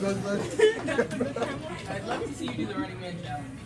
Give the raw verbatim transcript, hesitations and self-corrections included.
I'd love to see you do the Running Man challenge.